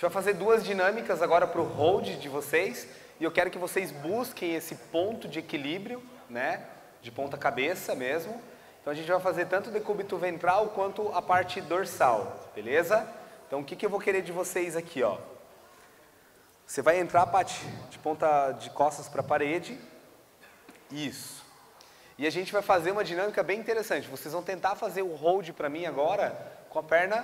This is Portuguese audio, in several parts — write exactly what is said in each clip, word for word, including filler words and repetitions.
gente vai fazer duas dinâmicas agora para o hold de vocês. E eu quero que vocês busquem esse ponto de equilíbrio, né? De ponta cabeça mesmo. Então a gente vai fazer tanto o decúbito ventral quanto a parte dorsal, beleza? Então o que, que eu vou querer de vocês aqui, ó? Você vai entrar, Paty, de ponta de costas para a parede. Isso. E a gente vai fazer uma dinâmica bem interessante. Vocês vão tentar fazer o hold para mim agora com a perna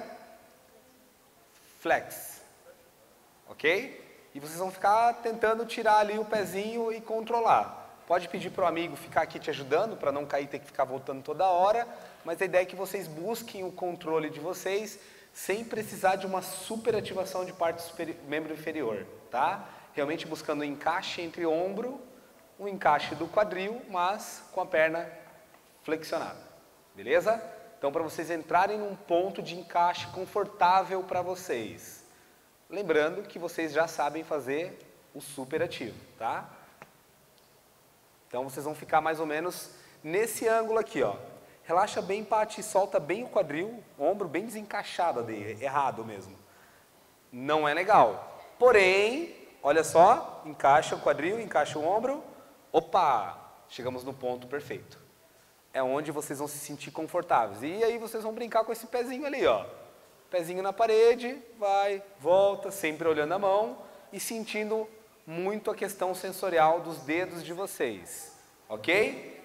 flex. Ok? E vocês vão ficar tentando tirar ali o pezinho e controlar. Pode pedir para o amigo ficar aqui te ajudando, para não cair e ter que ficar voltando toda hora. Mas a ideia é que vocês busquem o controle de vocês sem precisar de uma superativação de parte superior, membro inferior. Tá? Realmente buscando um encaixe entre o ombro, um encaixe do quadril, mas com a perna flexionada. Beleza? Então, para vocês entrarem num ponto de encaixe confortável para vocês. Lembrando que vocês já sabem fazer o superativo, tá? Então, vocês vão ficar mais ou menos nesse ângulo aqui, ó. Relaxa bem, Paty, solta bem o quadril, ombro bem desencaixado ali, errado mesmo. Não é legal. Porém, olha só, encaixa o quadril, encaixa o ombro. Opa, chegamos no ponto perfeito. É onde vocês vão se sentir confortáveis. E aí vocês vão brincar com esse pezinho ali, ó. Pezinho na parede, vai, volta, sempre olhando a mão e sentindo muito a questão sensorial dos dedos de vocês. Ok?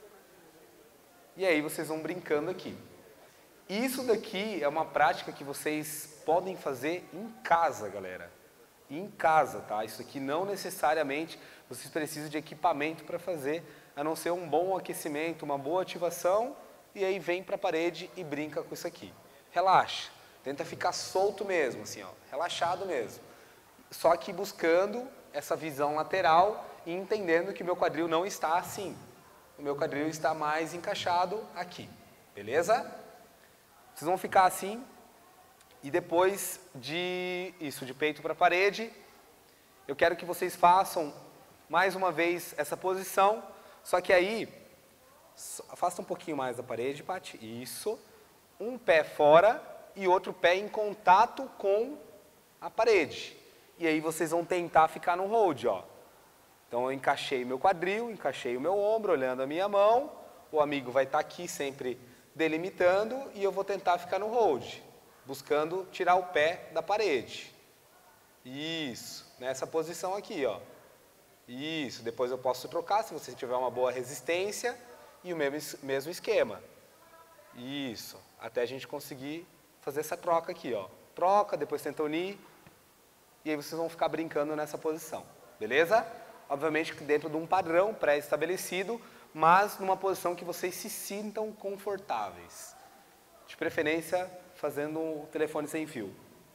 E aí vocês vão brincando aqui. Isso daqui é uma prática que vocês podem fazer em casa, galera. Em casa, tá? Isso aqui não necessariamente vocês precisam de equipamento para fazer, a não ser um bom aquecimento, uma boa ativação, e aí vem para a parede e brinca com isso aqui. Relaxa, tenta ficar solto mesmo, assim, ó, relaxado mesmo. Só que buscando essa visão lateral e entendendo que meu quadril não está assim. O meu quadril está mais encaixado aqui, beleza? Vocês vão ficar assim. E depois de isso, de peito para a parede, eu quero que vocês façam mais uma vez essa posição, só que aí, afasta um pouquinho mais da parede, Paty, isso, um pé fora e outro pé em contato com a parede. E aí vocês vão tentar ficar no hold, ó. Então eu encaixei meu quadril, encaixei o meu ombro, olhando a minha mão, o amigo vai estar aqui sempre delimitando e eu vou tentar ficar no hold. Buscando tirar o pé da parede. Isso, nessa posição aqui, ó. Isso, depois eu posso trocar se você tiver uma boa resistência e o mesmo, mesmo esquema. Isso, até a gente conseguir fazer essa troca aqui, ó. Troca, depois tenta unir e aí vocês vão ficar brincando nessa posição, beleza? Obviamente dentro de um padrão pré-estabelecido, mas numa posição que vocês se sintam confortáveis. De preferência, fazendo um telefone sem fio.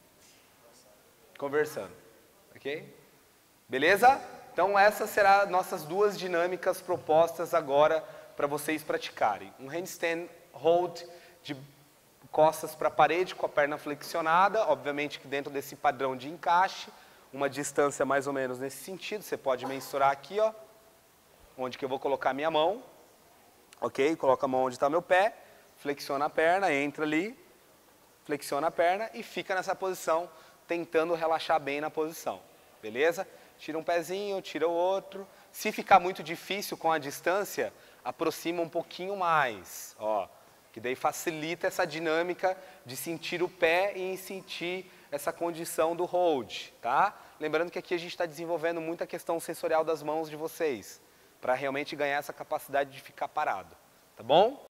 Conversando. Ok? Beleza? Então essas serão nossas duas dinâmicas propostas agora para vocês praticarem. Um handstand hold de costas para a parede com a perna flexionada, obviamente que dentro desse padrão de encaixe, uma distância mais ou menos nesse sentido, você pode mensurar aqui, ó, onde que eu vou colocar minha mão. Ok? Coloca a mão onde está meu pé, flexiona a perna, entra ali, flexiona a perna e fica nessa posição, tentando relaxar bem na posição. Beleza? Tira um pezinho, tira o outro. Se ficar muito difícil com a distância, aproxima um pouquinho mais. Ó, que daí facilita essa dinâmica de sentir o pé e sentir essa condição do hold. Tá? Lembrando que aqui a gente está desenvolvendo muita questão sensorial das mãos de vocês, para realmente ganhar essa capacidade de ficar parado. Tá bom?